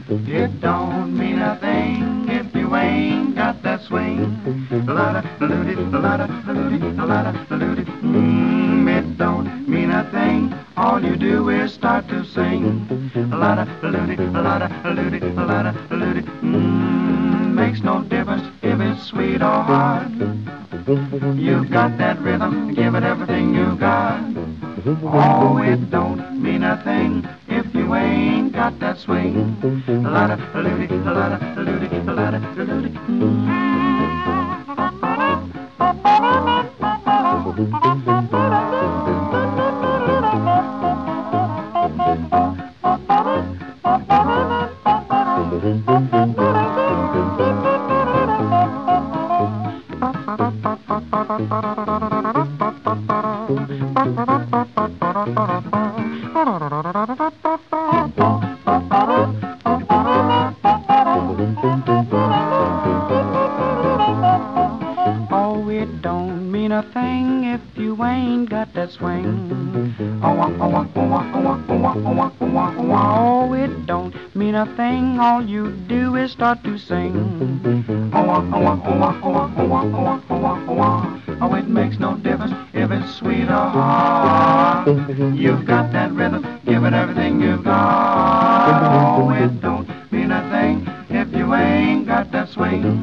It don't mean a thing if you ain't got that swing. It don't mean a thing. All you do is start to sing. Makes no difference if it's sweet or hard. You've got that rhythm, give it everything you got. Oh, it don't mean a thing if you ain't got that swing. Oh, it don't mean a thing if you ain't got that swing. Oh, it don't mean a thing. All you do is start to sing. Oh, it makes no difference if it's sweet or hard. You've got that rhythm, give it everything you've got. Oh, it don't mean a thing if you ain't got that swing.